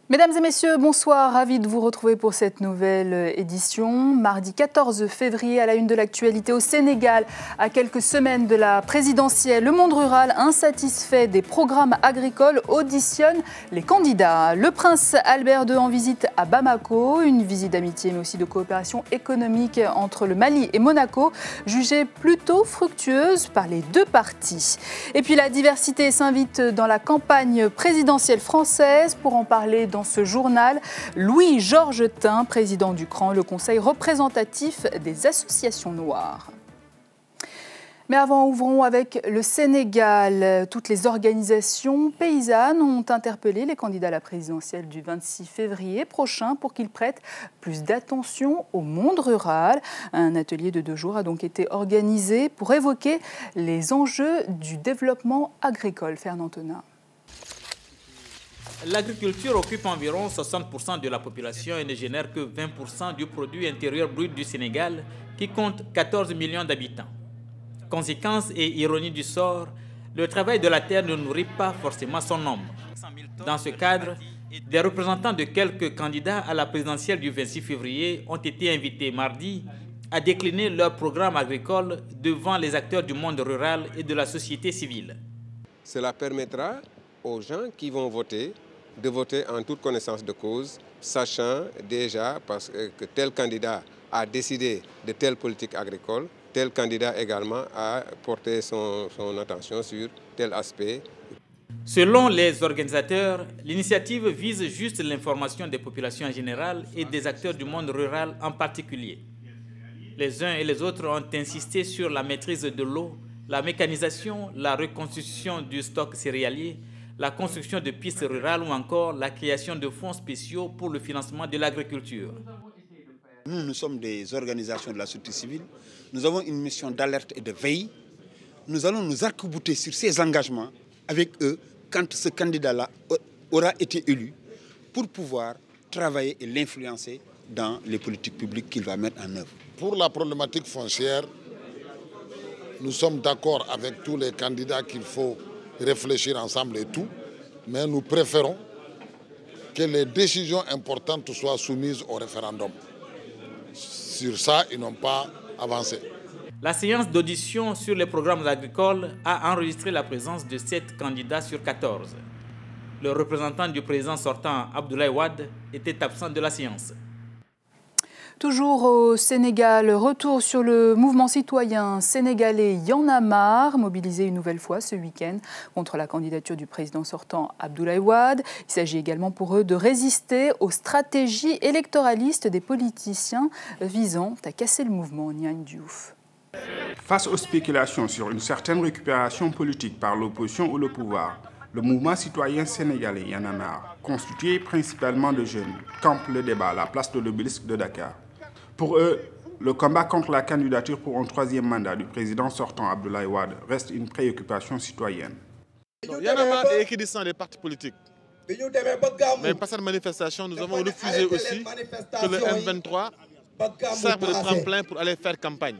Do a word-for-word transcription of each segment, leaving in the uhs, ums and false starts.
Mesdames et messieurs, bonsoir. Ravi de vous retrouver pour cette nouvelle édition. Mardi quatorze février, à la une de l'actualité au Sénégal, à quelques semaines de la présidentielle, le monde rural insatisfait des programmes agricoles auditionne les candidats. Le prince Albert deux en visite à Bamako, une visite d'amitié mais aussi de coopération économique entre le Mali et Monaco, jugée plutôt fructueuse par les deux parties. Et puis la diversité s'invite dans la campagne présidentielle française. Pour en parler dans ce journal, Louis-Georges Tin, président du C R A N, le conseil représentatif des associations noires. Mais avant, ouvrons avec le Sénégal. Toutes les organisations paysannes ont interpellé les candidats à la présidentielle du vingt-six février prochain pour qu'ils prêtent plus d'attention au monde rural. Un atelier de deux jours a donc été organisé pour évoquer les enjeux du développement agricole. Fernand Tonin. L'agriculture occupe environ soixante pour cent de la population et ne génère que vingt pour cent du produit intérieur brut du Sénégal, qui compte quatorze millions d'habitants. Conséquence et ironie du sort, le travail de la terre ne nourrit pas forcément son homme. Dans ce cadre, des représentants de quelques candidats à la présidentielle du vingt-six février ont été invités mardi à décliner leur programme agricole devant les acteurs du monde rural et de la société civile. Cela permettra aux gens qui vont voter de voter en toute connaissance de cause, sachant déjà parce que tel candidat a décidé de telle politique agricole, tel candidat également a porté son, son attention sur tel aspect. Selon les organisateurs, l'initiative vise juste l'information des populations en général et des acteurs du monde rural en particulier. Les uns et les autres ont insisté sur la maîtrise de l'eau, la mécanisation, la reconstitution du stock céréalier, la construction de pistes rurales ou encore la création de fonds spéciaux pour le financement de l'agriculture. Nous, nous sommes des organisations de la société civile. Nous avons une mission d'alerte et de veille. Nous allons nous arc-bouter sur ces engagements avec eux quand ce candidat-là aura été élu pour pouvoir travailler et l'influencer dans les politiques publiques qu'il va mettre en œuvre. Pour la problématique foncière, nous sommes d'accord avec tous les candidats qu'il faut réfléchir ensemble et tout, mais nous préférons que les décisions importantes soient soumises au référendum. Sur ça, ils n'ont pas avancé. La séance d'audition sur les programmes agricoles a enregistré la présence de sept candidats sur quatorze. Le représentant du président sortant, Abdoulaye Wade, était absent de la séance. Toujours au Sénégal, retour sur le mouvement citoyen sénégalais Y'en a marre, mobilisé une nouvelle fois ce week-end contre la candidature du président sortant Abdoulaye Wade. Il s'agit également pour eux de résister aux stratégies électoralistes des politiciens visant à casser le mouvement. Niagne Diouf. Face aux spéculations sur une certaine récupération politique par l'opposition ou le pouvoir, le mouvement citoyen sénégalais Y'en a marre, constitué principalement de jeunes, campe le débat à la place de l'Obélisque de Dakar. Pour eux, le combat contre la candidature pour un troisième mandat du président sortant Abdoulaye Wade reste une préoccupation citoyenne. Y'en a marre est équidistant des partis politiques. Mais par cette manifestation, nous avons refusé aussi que le M vingt-trois serve de tremplin pour aller faire campagne.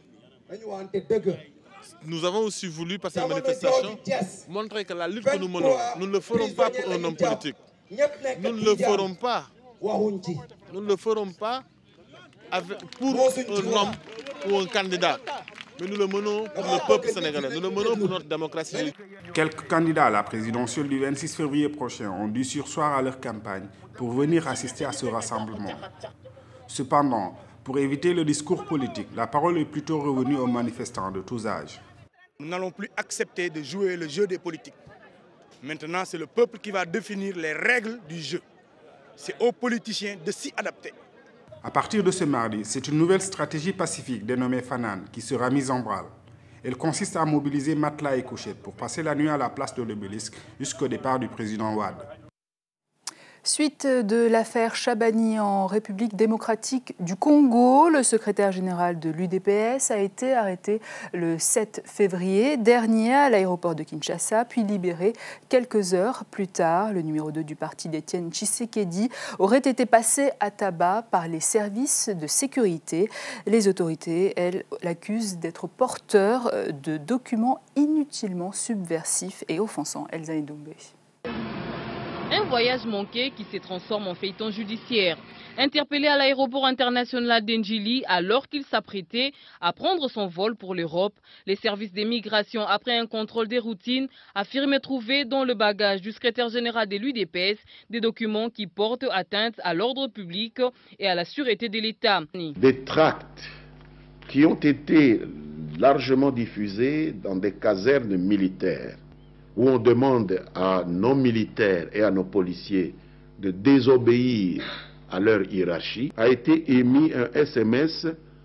Nous avons aussi voulu, par cette manifestation, montrer que la lutte que nous menons, nous ne le ferons pas pour un homme politique. Nous ne le ferons pas. Nous ne le ferons pas avec, pour un homme ou un candidat. Mais nous le menons pour le peuple sénégalais. Nous le menons pour notre démocratie. Quelques candidats à la présidentielle du vingt-six février prochain ont dû surseoir à leur campagne pour venir assister à ce rassemblement. Cependant, pour éviter le discours politique, la parole est plutôt revenue aux manifestants de tous âges. Nous n'allons plus accepter de jouer le jeu des politiques. Maintenant, c'est le peuple qui va définir les règles du jeu. C'est aux politiciens de s'y adapter. À partir de ce mardi, c'est une nouvelle stratégie pacifique dénommée Fanan qui sera mise en branle. Elle consiste à mobiliser matelas et couchettes pour passer la nuit à la place de l'Obélisque jusqu'au départ du président Wade. Suite de l'affaire Chabani en République démocratique du Congo, le secrétaire général de l'U D P S a été arrêté le sept février dernier à l'aéroport de Kinshasa, puis libéré quelques heures plus tard. Le numéro deux du parti d'Étienne Tshisekedi aurait été passé à tabac par les services de sécurité. Les autorités, elles, l'accusent d'être porteur de documents inutilement subversifs et offensants. Elsa Ndombé. Un voyage manqué qui se transforme en feuilleton judiciaire. Interpellé à l'aéroport international d'Ndjili alors qu'il s'apprêtait à prendre son vol pour l'Europe, les services des migrations, après un contrôle des routines, affirmaient trouver dans le bagage du secrétaire général de l'U D P S des documents qui portent atteinte à l'ordre public et à la sûreté de l'État. Des tracts qui ont été largement diffusés dans des casernes militaires où on demande à nos militaires et à nos policiers de désobéir à leur hiérarchie, a été émis un S M S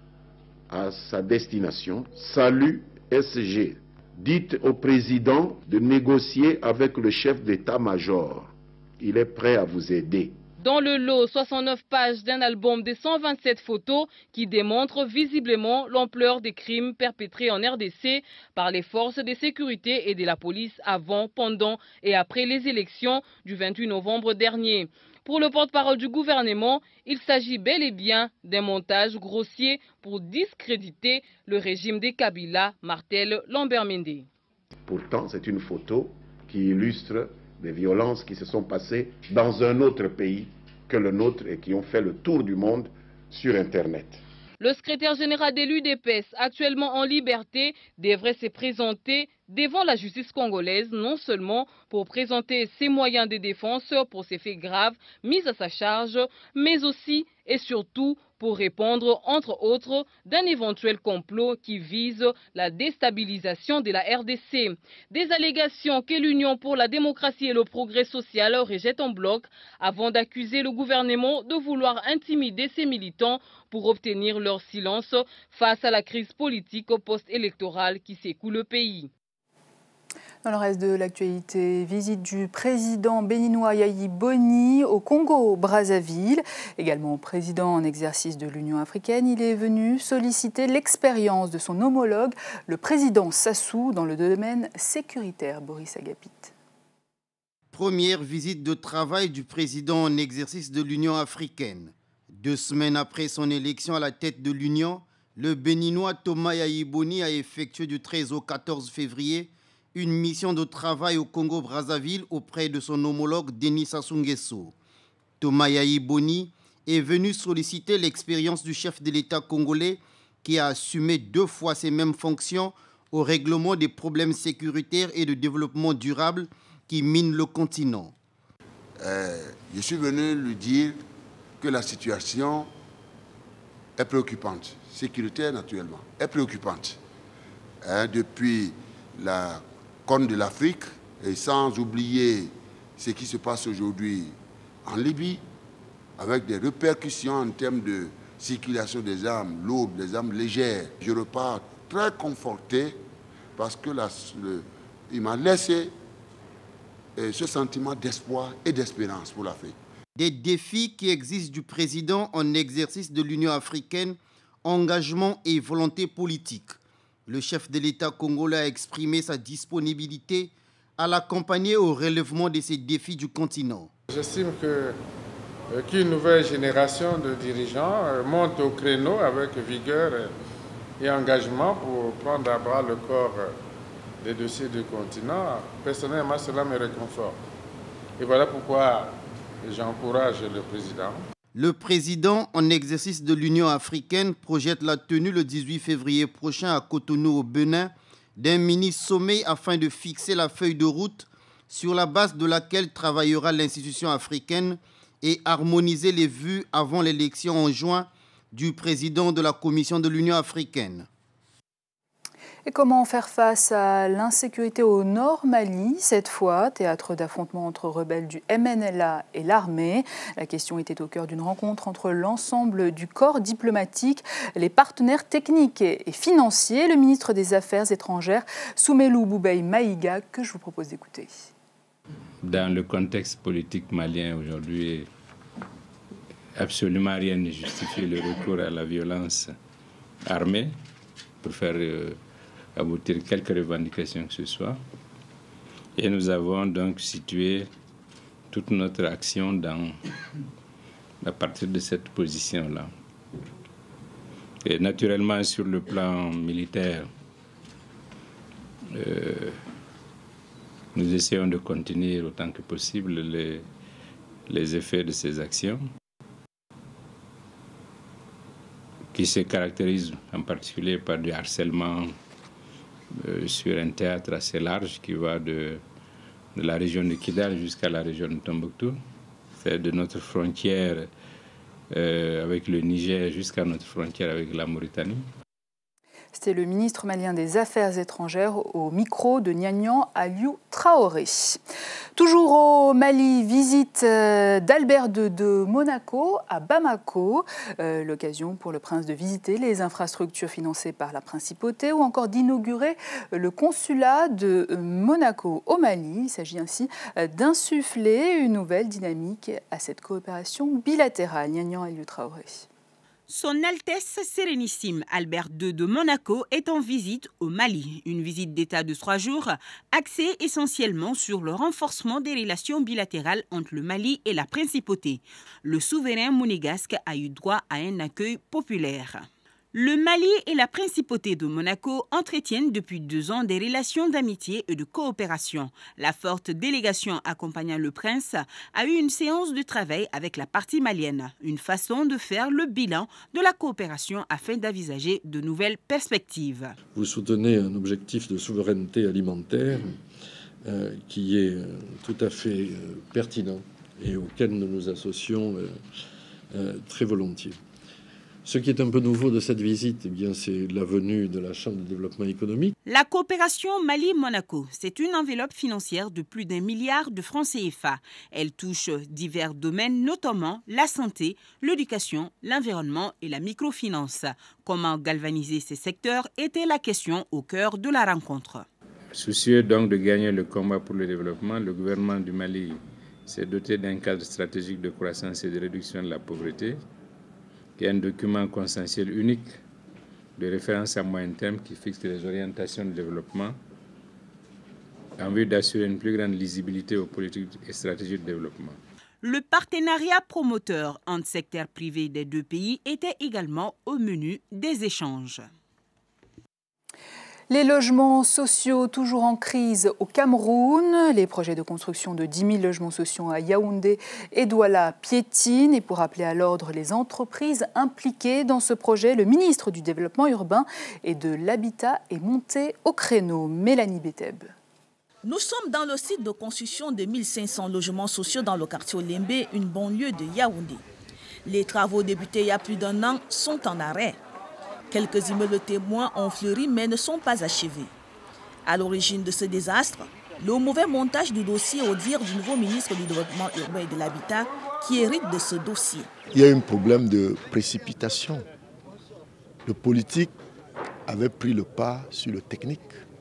à sa destination. Salut S G. Dites au président de négocier avec le chef d'état-major. Il est prêt à vous aider. Dans le lot, soixante-neuf pages d'un album de cent vingt-sept photos qui démontrent visiblement l'ampleur des crimes perpétrés en R D C par les forces de sécurité et de la police avant, pendant et après les élections du vingt-huit novembre dernier. Pour le porte-parole du gouvernement, il s'agit bel et bien d'un montage grossier pour discréditer le régime des Kabila, martèle Lambert Mende. Pourtant, c'est une photo qui illustre des violences qui se sont passées dans un autre pays que le nôtre et qui ont fait le tour du monde sur Internet. Le secrétaire général de l'U D P S, actuellement en liberté, devrait se présenter devant la justice congolaise, non seulement pour présenter ses moyens de défense pour ces faits graves mis à sa charge, mais aussi et surtout pour répondre, entre autres, d'un éventuel complot qui vise la déstabilisation de la R D C. Des allégations que l'Union pour la démocratie et le progrès social rejette en bloc avant d'accuser le gouvernement de vouloir intimider ses militants pour obtenir leur silence face à la crise politique post-électorale qui secoue le pays. Dans le reste de l'actualité, visite du président béninois Yayi Boni au Congo-Brazzaville, également président en exercice de l'Union africaine. Il est venu solliciter l'expérience de son homologue, le président Sassou, dans le domaine sécuritaire. Boris Agapit. Première visite de travail du président en exercice de l'Union africaine. Deux semaines après son élection à la tête de l'Union, le béninois Thomas Yayi Boni a effectué du treize au quatorze février une mission de travail au Congo-Brazzaville auprès de son homologue Denis Sassou Nguesso. Thomas Yayi Boni est venu solliciter l'expérience du chef de l'État congolais qui a assumé deux fois ces mêmes fonctions au règlement des problèmes sécuritaires et de développement durable qui minent le continent. Euh, je suis venu lui dire que la situation est préoccupante, sécuritaire naturellement, est préoccupante. Hein, depuis la Corne de l'Afrique, et sans oublier ce qui se passe aujourd'hui en Libye, avec des répercussions en termes de circulation des armes lourdes, des armes légères. Je repars très conforté parce que la, le, il m'a laissé euh, ce sentiment d'espoir et d'espérance pour l'Afrique. Des défis qui existent du président en exercice de l'Union africaine, engagement et volonté politique. Le chef de l'État congolais a exprimé sa disponibilité à l'accompagner au relèvement de ces défis du continent. J'estime que qu'une nouvelle génération de dirigeants monte au créneau avec vigueur et engagement pour prendre à bras le corps des dossiers du continent. Personnellement, cela me réconforte. Et voilà pourquoi j'encourage le président. Le président en exercice de l'Union africaine projette la tenue le dix-huit février prochain à Cotonou au Bénin d'un mini-sommet afin de fixer la feuille de route sur la base de laquelle travaillera l'institution africaine et harmoniser les vues avant l'élection en juin du président de la Commission de l'Union africaine. Et comment faire face à l'insécurité au Nord Mali, cette fois, théâtre d'affrontements entre rebelles du M N L A et l'armée. La question était au cœur d'une rencontre entre l'ensemble du corps diplomatique, les partenaires techniques et financiers, le ministre des Affaires étrangères, Soumelou Boubeye Maïga, que je vous propose d'écouter. Dans le contexte politique malien aujourd'hui, absolument rien ne justifie le recours à la violence armée pour faire euh, aboutir quelques revendications que ce soit. Et nous avons donc situé toute notre action dans, à partir de cette position-là. Et naturellement, sur le plan militaire, euh, nous essayons de contenir autant que possible les, les effets de ces actions, qui se caractérisent en particulier par du harcèlement euh, sur un théâtre assez large qui va de, de la région de Kidal jusqu'à la région de Tombouctou, c'est de notre frontière euh, avec le Niger jusqu'à notre frontière avec la Mauritanie. C'était le ministre malien des Affaires étrangères au micro de Nianian Aliou Traoré. Toujours au Mali, visite d'Albert deux de Monaco à Bamako. Euh, L'occasion pour le prince de visiter les infrastructures financées par la principauté ou encore d'inaugurer le consulat de Monaco au Mali. Il s'agit ainsi d'insuffler une nouvelle dynamique à cette coopération bilatérale. Nianian Aliou Traoré. Son Altesse Sérénissime Albert deux de Monaco est en visite au Mali. Une visite d'État de trois jours axée essentiellement sur le renforcement des relations bilatérales entre le Mali et la principauté. Le souverain monégasque a eu droit à un accueil populaire. Le Mali et la principauté de Monaco entretiennent depuis deux ans des relations d'amitié et de coopération. La forte délégation accompagnant le prince a eu une séance de travail avec la partie malienne, une façon de faire le bilan de la coopération afin d'envisager de nouvelles perspectives. Vous soutenez un objectif de souveraineté alimentaire euh, qui est euh, tout à fait euh, pertinent et auquel nous nous associons euh, euh, très volontiers. Ce qui est un peu nouveau de cette visite, eh bien, c'est la venue de la Chambre de développement économique. La coopération Mali-Monaco, c'est une enveloppe financière de plus d'un milliard de francs C F A. Elle touche divers domaines, notamment la santé, l'éducation, l'environnement et la microfinance. Comment galvaniser ces secteurs était la question au cœur de la rencontre. Soucieux donc de gagner le combat pour le développement, le gouvernement du Mali s'est doté d'un cadre stratégique de croissance et de réduction de la pauvreté, qui est un document consensuel unique de référence à moyen terme qui fixe les orientations de développement en vue d'assurer une plus grande lisibilité aux politiques et stratégies de développement. Le partenariat promoteur entre secteurs privés des deux pays était également au menu des échanges. Les logements sociaux toujours en crise au Cameroun. Les projets de construction de dix mille logements sociaux à Yaoundé et Douala piétinent. Et pour rappeler à l'ordre les entreprises impliquées dans ce projet, le ministre du Développement urbain et de l'Habitat est monté au créneau. Mélanie Beteb. Nous sommes dans le site de construction de mille cinq cents logements sociaux dans le quartier Olembe, une banlieue de Yaoundé. Les travaux débutés il y a plus d'un an sont en arrêt. Quelques immeubles témoins ont fleuri mais ne sont pas achevés. À l'origine de ce désastre, le mauvais montage du dossier au dire du nouveau ministre du Développement urbain et de l'Habitat qui hérite de ce dossier. Il y a un problème de précipitation. Le politique avait pris le pas sur le technique.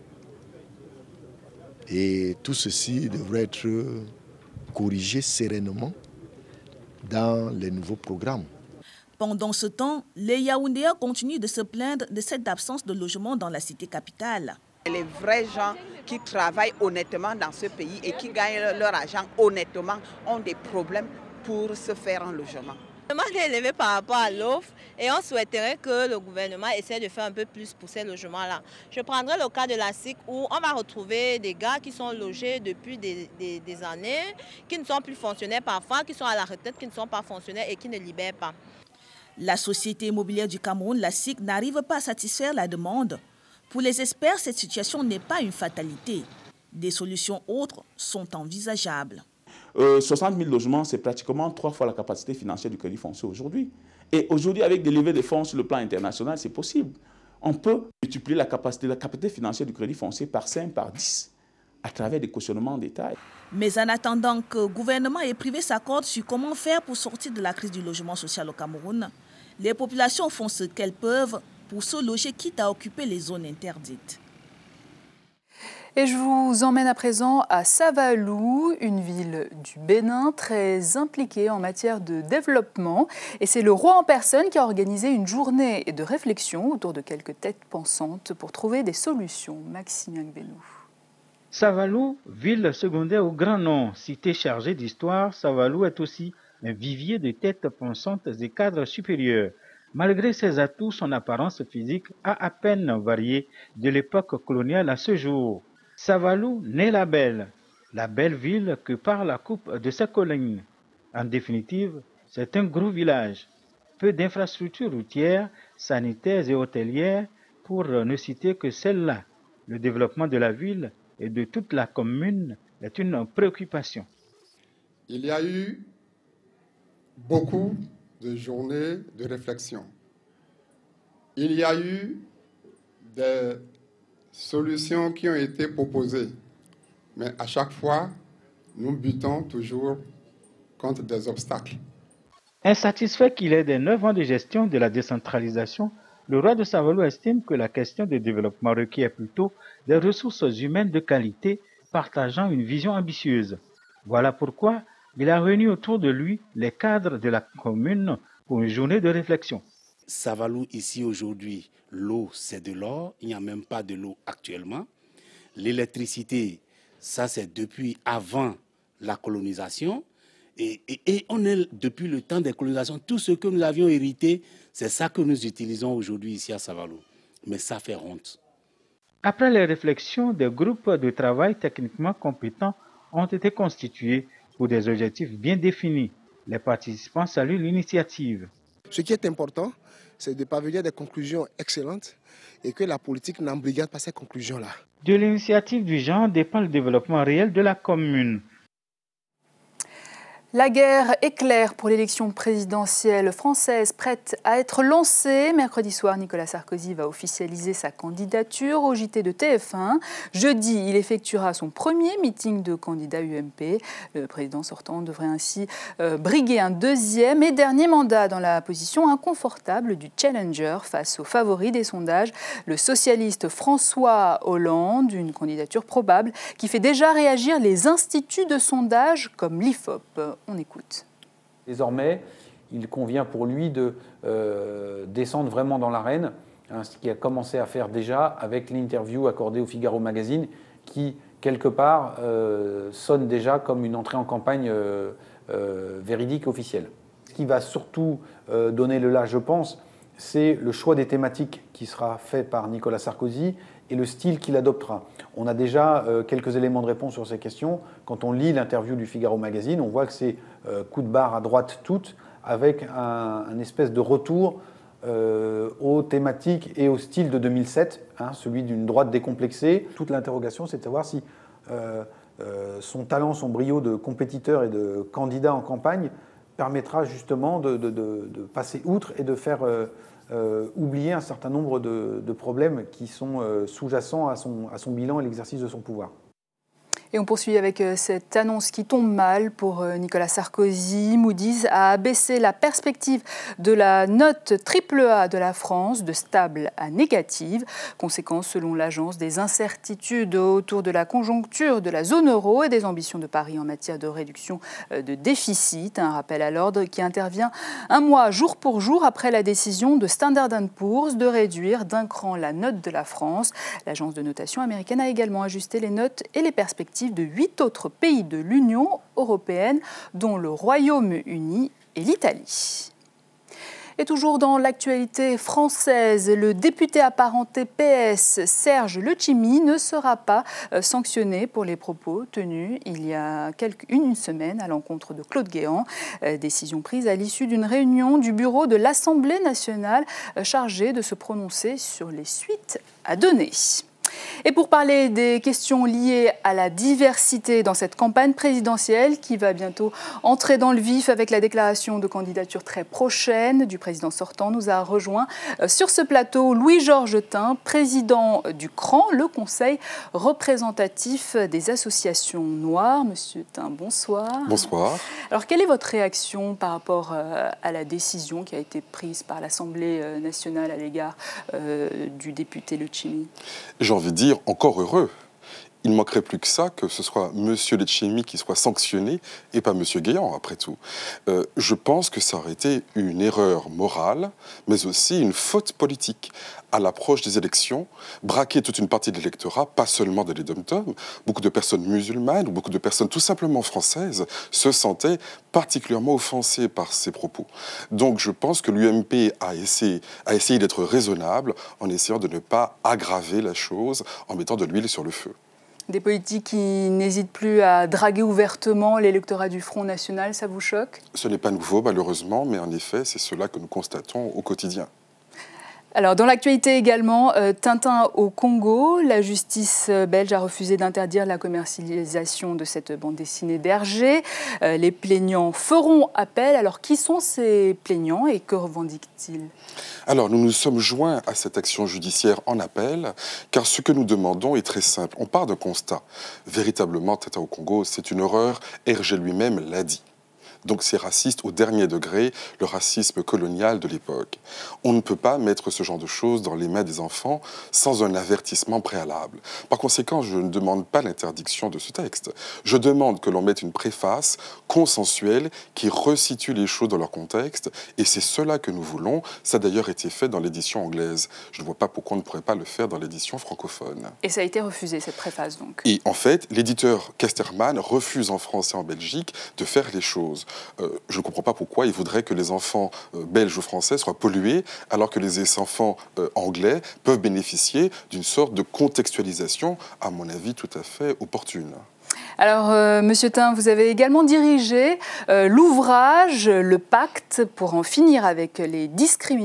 Et tout ceci devrait être corrigé sereinement dans les nouveaux programmes. Pendant ce temps, les Yaoundéens continuent de se plaindre de cette absence de logement dans la cité capitale. Les vrais gens qui travaillent honnêtement dans ce pays et qui gagnent leur argent honnêtement ont des problèmes pour se faire un logement. Le demande est élevé par rapport à l'offre et on souhaiterait que le gouvernement essaie de faire un peu plus pour ces logements-là. Je prendrai le cas de la S I C où on va retrouver des gars qui sont logés depuis des, des, des années, qui ne sont plus fonctionnaires parfois, qui sont à la retraite, qui ne sont pas fonctionnaires et qui ne libèrent pas. La Société immobilière du Cameroun, la S I C, n'arrive pas à satisfaire la demande. Pour les experts, cette situation n'est pas une fatalité. Des solutions autres sont envisageables. Euh, soixante mille logements, c'est pratiquement trois fois la capacité financière du crédit foncier aujourd'hui. Et aujourd'hui, avec des levées de fonds sur le plan international, c'est possible. On peut multiplier la capacité, la capacité financière du crédit foncier par cinq, par dix, à travers des cautionnements d'État. Mais en attendant que gouvernement et privé s'accordent sur comment faire pour sortir de la crise du logement social au Cameroun, les populations font ce qu'elles peuvent pour se loger, quitte à occuper les zones interdites. Et je vous emmène à présent à Savalou, une ville du Bénin très impliquée en matière de développement. Et c'est le roi en personne qui a organisé une journée de réflexion autour de quelques têtes pensantes pour trouver des solutions. Maximien Gbenou. Savalou, ville secondaire au grand nom, cité chargée d'histoire, Savalou est aussi un vivier de têtes pensantes et cadres supérieurs. Malgré ses atouts, son apparence physique a à peine varié de l'époque coloniale à ce jour. Savalou naît la belle, la belle ville que par la coupe de ses collines. En définitive, c'est un gros village. Peu d'infrastructures routières, sanitaires et hôtelières, pour ne citer que celle-là. Le développement de la ville et de toute la commune est une préoccupation. Il y a eu beaucoup de journées de réflexion. Il y a eu des solutions qui ont été proposées, mais à chaque fois, nous butons toujours contre des obstacles. Insatisfait qu'il ait des neuf ans de gestion de la décentralisation, le roi de Saint-Valo estime que la question de développement requiert plutôt des ressources humaines de qualité partageant une vision ambitieuse. Voilà pourquoi il a réuni autour de lui les cadres de la commune pour une journée de réflexion. Saint-Valo, ici aujourd'hui, l'eau c'est de l'or, il n'y a même pas de l'eau actuellement. L'électricité, ça c'est depuis avant la colonisation. Et, et, et on est depuis le temps des colonisations, tout ce que nous avions hérité, c'est ça que nous utilisons aujourd'hui ici à Saint-Valo. Mais ça fait honte. Après les réflexions, des groupes de travail techniquement compétents ont été constitués pour des objectifs bien définis. Les participants saluent l'initiative. Ce qui est important, c'est de parvenir à des conclusions excellentes et que la politique n'embrigade pas ces conclusions-là. De l'initiative du genre dépend le développement réel de la commune. La guerre éclair pour l'élection présidentielle française prête à être lancée. Mercredi soir, Nicolas Sarkozy va officialiser sa candidature au J T de T F un. Jeudi, il effectuera son premier meeting de candidat U M P. Le président sortant devrait ainsi euh, briguer un deuxième et dernier mandat dans la position inconfortable du challenger face au favori des sondages, le socialiste François Hollande, une candidature probable qui fait déjà réagir les instituts de sondage comme l'I F O P. On écoute. Désormais, il convient pour lui de euh, descendre vraiment dans l'arène, hein, ce qu'il a commencé à faire déjà avec l'interview accordée au Figaro Magazine, qui, quelque part, euh, sonne déjà comme une entrée en campagne euh, euh, véridique, officielle. Ce qui va surtout euh, donner le là, je pense, c'est le choix des thématiques qui sera fait par Nicolas Sarkozy et le style qu'il adoptera. On a déjà euh, quelques éléments de réponse sur ces questions. Quand on lit l'interview du Figaro Magazine, on voit que c'est euh, coup de barre à droite toutes, avec un, un espèce de retour euh, aux thématiques et au style de deux mille sept, hein, celui d'une droite décomplexée. Toute l'interrogation, c'est de savoir si euh, euh, son talent, son brio de compétiteur et de candidat en campagne permettra justement de, de, de, de passer outre et de faire euh, euh, oublier un certain nombre de, de problèmes qui sont euh, sous-jacents à son, à son bilan et l'exercice de son pouvoir. Et on poursuit avec cette annonce qui tombe mal pour Nicolas Sarkozy. Moody's a abaissé la perspective de la note triple A de la France de stable à négative. Conséquence, selon l'agence, des incertitudes autour de la conjoncture de la zone euro et des ambitions de Paris en matière de réduction de déficit. Un rappel à l'ordre qui intervient un mois jour pour jour après la décision de Standard and Poor's de réduire d'un cran la note de la France. L'agence de notation américaine a également ajusté les notes et les perspectives de huit autres pays de l'Union européenne, dont le Royaume-Uni et l'Italie. Et toujours dans l'actualité française, le député apparenté P S Serge Letchimy ne sera pas sanctionné pour les propos tenus il y a quelques, une semaine à l'encontre de Claude Guéant. Décision prise à l'issue d'une réunion du bureau de l'Assemblée nationale chargée de se prononcer sur les suites à donner. Et pour parler des questions liées à la diversité dans cette campagne présidentielle qui va bientôt entrer dans le vif avec la déclaration de candidature très prochaine du président sortant, nous a rejoint sur ce plateau Louis-Georges Tin, président du C R A N, le Conseil représentatif des associations noires. Monsieur Tin, bonsoir. Bonsoir. Alors, quelle est votre réaction par rapport à la décision qui a été prise par l'Assemblée nationale à l'égard euh, du député Letchimy ? J'ai envie de dire encore heureux. Il ne manquerait plus que ça, que ce soit M. Letchimy qui soit sanctionné et pas M. Guéant, après tout. Euh, je pense que ça aurait été une erreur morale, mais aussi une faute politique. À l'approche des élections, braquer toute une partie de l'électorat, pas seulement de dom-tom, beaucoup de personnes musulmanes ou beaucoup de personnes tout simplement françaises se sentaient particulièrement offensées par ces propos. Donc je pense que l'U M P a essayé, a essayé d'être raisonnable en essayant de ne pas aggraver la chose en mettant de l'huile sur le feu. Des politiques qui n'hésitent plus à draguer ouvertement l'électorat du Front National, ça vous choque? Ce n'est pas nouveau, malheureusement, mais en effet, c'est cela que nous constatons au quotidien. Alors, dans l'actualité également, euh, Tintin au Congo, la justice belge a refusé d'interdire la commercialisation de cette bande dessinée d'Hergé. Euh, les plaignants feront appel. Alors, qui sont ces plaignants et que revendiquent-ils? Alors, nous nous sommes joints à cette action judiciaire en appel, car ce que nous demandons est très simple. On part d'un constat. Véritablement, Tintin au Congo, c'est une horreur. Hergé lui-même l'a dit. Donc c'est raciste au dernier degré, le racisme colonial de l'époque. On ne peut pas mettre ce genre de choses dans les mains des enfants sans un avertissement préalable. Par conséquent, je ne demande pas l'interdiction de ce texte. Je demande que l'on mette une préface consensuelle qui resitue les choses dans leur contexte, et c'est cela que nous voulons. Ça a d'ailleurs été fait dans l'édition anglaise. Je ne vois pas pourquoi on ne pourrait pas le faire dans l'édition francophone. Et ça a été refusé, cette préface, donc? Et en fait, l'éditeur Casterman refuse en France et en Belgique de faire les choses. Euh, je ne comprends pas pourquoi il voudrait que les enfants euh, belges ou français soient pollués alors que les enfants euh, anglais peuvent bénéficier d'une sorte de contextualisation, à mon avis, tout à fait opportune. Alors, euh, Monsieur Tin, vous avez également dirigé euh, l'ouvrage « Le pacte pour en finir avec les discriminations ».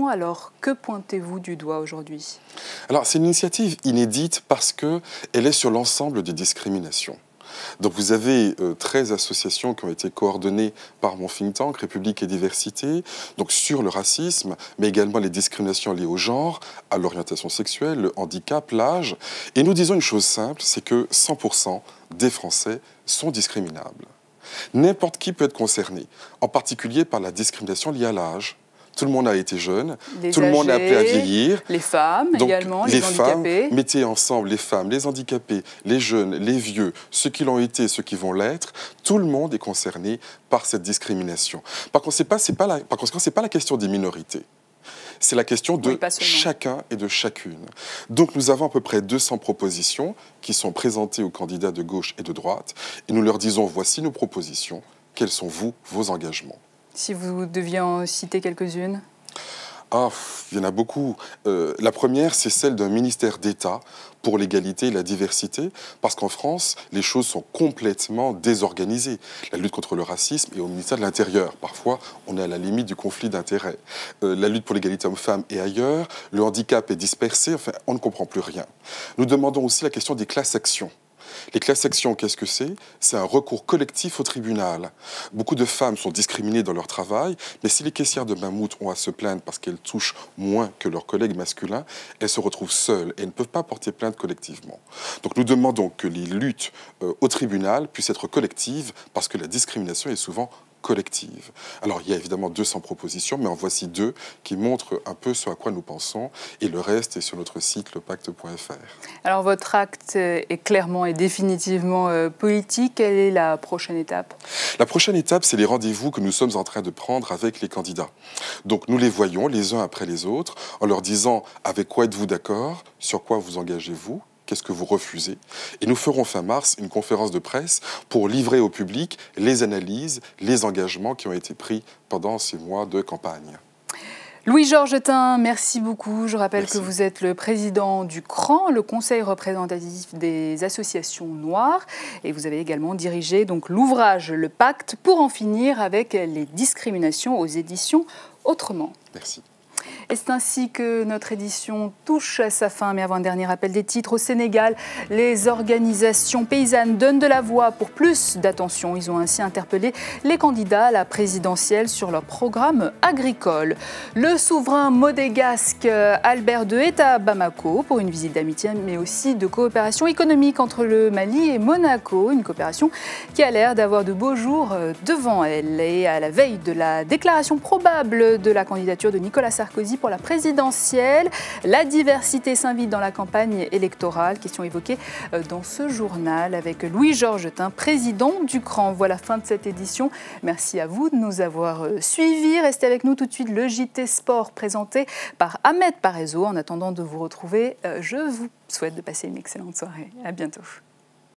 Alors, que pointez-vous du doigt aujourd'hui? Alors, c'est une initiative inédite parce qu'elle est sur l'ensemble des discriminations. Donc vous avez euh, treize associations qui ont été coordonnées par mon think tank, République et Diversité, donc sur le racisme, mais également les discriminations liées au genre, à l'orientation sexuelle, le handicap, l'âge. Et nous disons une chose simple, c'est que cent pour cent des Français sont discriminables. N'importe qui peut être concerné, en particulier par la discrimination liée à l'âge. Tout le monde a été jeune, les tout le monde est appelé à âgés, vieillir. Les femmes Donc, également, les, les handicapés. Femmes, mettez ensemble les femmes, les handicapés, les jeunes, les vieux, ceux qui l'ont été, ceux qui vont l'être. Tout le monde est concerné par cette discrimination. Par conséquent, ce n'est pas, pas la question des minorités. C'est la question de oui, chacun et de chacune. Donc nous avons à peu près deux cents propositions qui sont présentées aux candidats de gauche et de droite. Et nous leur disons, voici nos propositions. Quels sont, vous, vos engagements? Si vous deviez en citer quelques-unes. Ah, il y en a beaucoup. Euh, la première, c'est celle d'un ministère d'État pour l'égalité et la diversité, parce qu'en France, les choses sont complètement désorganisées. La lutte contre le racisme est au ministère de l'Intérieur. Parfois, on est à la limite du conflit d'intérêts. Euh, la lutte pour l'égalité homme-femme est ailleurs. Le handicap est dispersé. Enfin, on ne comprend plus rien. Nous demandons aussi la question des classes-actions. Les classes-actions, qu'est-ce que c'est? C'est un recours collectif au tribunal. Beaucoup de femmes sont discriminées dans leur travail, mais si les caissières de mammouth ont à se plaindre parce qu'elles touchent moins que leurs collègues masculins, elles se retrouvent seules et ne peuvent pas porter plainte collectivement. Donc nous demandons que les luttes euh, au tribunal puissent être collectives parce que la discrimination est souvent collective. Alors, il y a évidemment deux cents propositions, mais en voici deux qui montrent un peu ce à quoi nous pensons, et le reste est sur notre site le pacte point F R. Alors, votre acte est clairement et définitivement euh, politique. Quelle est la prochaine étape? La prochaine étape, c'est les rendez-vous que nous sommes en train de prendre avec les candidats. Donc, nous les voyons les uns après les autres, en leur disant avec quoi êtes-vous d'accord, sur quoi vous engagez-vous, qu'est-ce que vous refusez? Et nous ferons fin mars une conférence de presse pour livrer au public les analyses, les engagements qui ont été pris pendant ces mois de campagne. Louis-Georges Tin, merci beaucoup. Je rappelle merci. que vous êtes le président du C R A N, le Conseil représentatif des associations noires. Et vous avez également dirigé donc l'ouvrage Le Pacte pour en finir avec les discriminations aux éditions Autrement. Merci. Et c'est ainsi que notre édition touche à sa fin. Mais avant un dernier rappel des titres, au Sénégal, les organisations paysannes donnent de la voix pour plus d'attention. Ils ont ainsi interpellé les candidats à la présidentielle sur leur programme agricole. Le souverain modégasque Albert deux est à Bamako pour une visite d'amitié, mais aussi de coopération économique entre le Mali et Monaco. Une coopération qui a l'air d'avoir de beaux jours devant elle. Et à la veille de la déclaration probable de la candidature de Nicolas Sarkozy pour la présidentielle, la diversité s'invite dans la campagne électorale. Question évoquée dans ce journal avec Louis-Georges Tin, président du C R A N. Voilà, fin de cette édition. Merci à vous de nous avoir suivis. Restez avec nous tout de suite. Le J T Sport présenté par Ahmed Parezo. En attendant de vous retrouver, je vous souhaite de passer une excellente soirée. À bientôt.